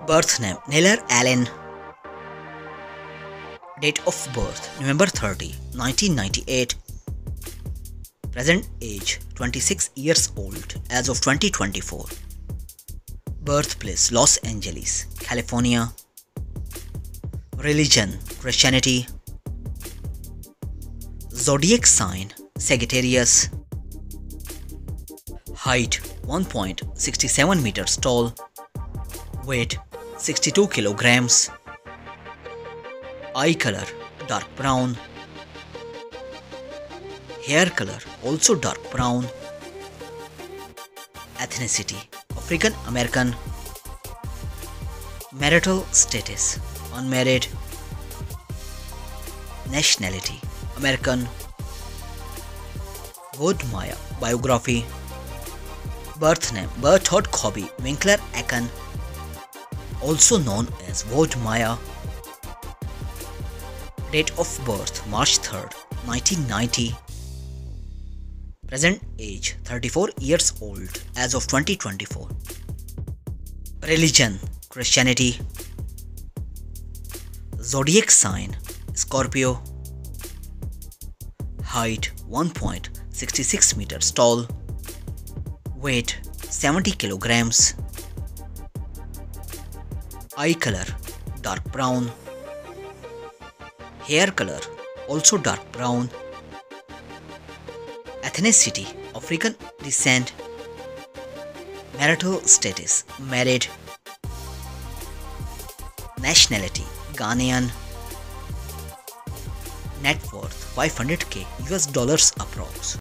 Birth name Neller Allen. Date of birth November 30, 1998. Present age 26 years old as of 2024. Birthplace Los Angeles, California. Religion Christianity. Zodiac sign Sagittarius. Height 1.67 meters tall. Weight 62 kilograms. Eye color dark brown. Hair color also dark brown. Ethnicity African American. Marital status unmarried. Nationality American. Wode Maya biography. Birth name Berthold Kobe Winkler Aken, also known as Wode Maya. Date of birth March 3rd, 1990. Present age 34 years old as of 2024. Religion Christianity. Zodiac sign Scorpio. Height 1.66 meters tall. Weight 70 kilograms. Eye color dark brown. Hair color also dark brown. Ethnicity African descent. Marital status married. Nationality Ghanaian. Net worth $500k US approx.